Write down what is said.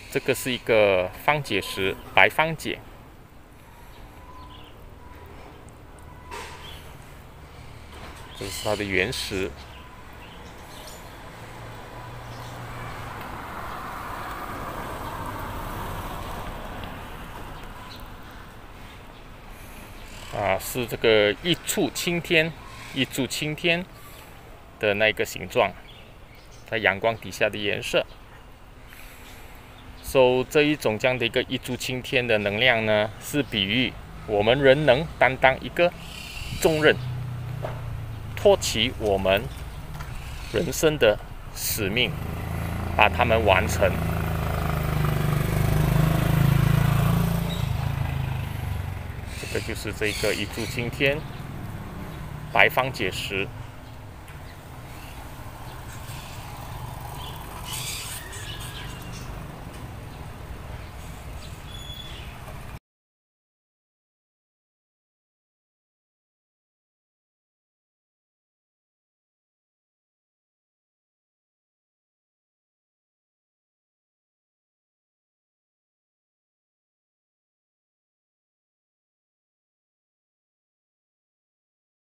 这个是一个方解石，白方解。这是它的原石。是这个一柱擎天的那个形状，在阳光底下的颜色。这一种这样的一个一柱擎天的能量呢，是比喻我们人能担当一个重任，托起我们人生的使命，把它们完成。这个就是这个一柱擎天白方解石。